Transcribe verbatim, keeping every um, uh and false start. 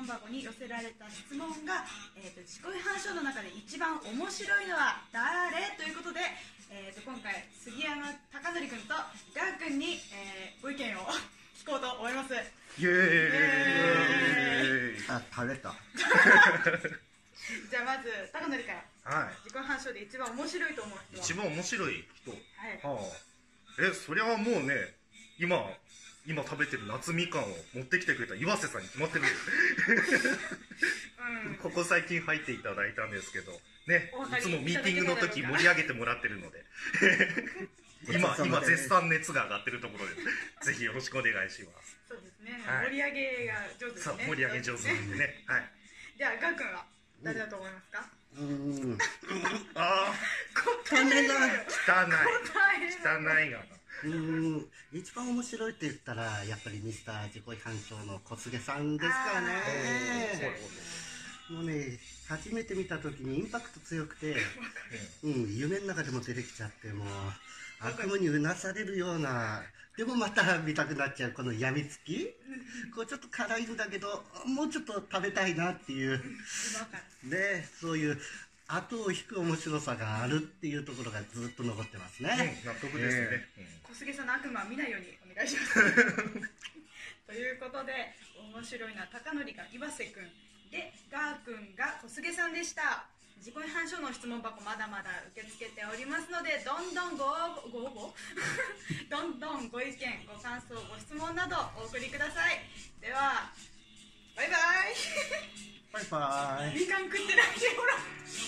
問箱に寄せられた質問が、えー、と自己批判書の中で一番面白いのは誰ということで、えー、と今回杉山貴則君とガー君に、えー、ご意見を聞こうと思います。 イエーイ。 あ、食べた。 じゃあまず貴則から、 はい、 自己批判書で一番面白いと思う人は。 一番面白い人、 はい、 はあ、えそりゃもうね、今今食べてる夏みかんを持ってきてくれた岩瀬さんに決まってる、うん、ここ最近入っていただいたんですけどね、いつもミーティングの時盛り上げてもらってるので今今絶賛熱が上がってるところでぜひよろしくお願いします。 そうですね、 はい、 盛り上げが上手ですね。 盛り上げ上手なんでね、はい、 じゃあガー君は誰だと思いますか？ うーんああ答えが汚い汚いがな。 うーん、一番面白いって言ったらやっぱりミスター自己批判書の小菅さんですかね。もうね、初めて見た時にインパクト強くて、うん、夢の中でも出てきちゃって、もう悪夢にうなされるような、でもまた見たくなっちゃうこのやみつき、こうちょっと辛いんだけどもうちょっと食べたいなっていうね、そういう後を引く面白さがあるっていうところがずっと残ってますね。 うん、納得ですね。 小菅さんの悪魔は見ないようにお願いしますということで、面白いのは貴則が岩瀬くんで、ガーくんが小菅さんでした。自己批判書の質問箱まだまだ受け付けておりますので、どんどんご応募ご応募どんどんご意見ご感想ご質問などお送りください。ではバイバイバイバイ。 みかん食ってないでほら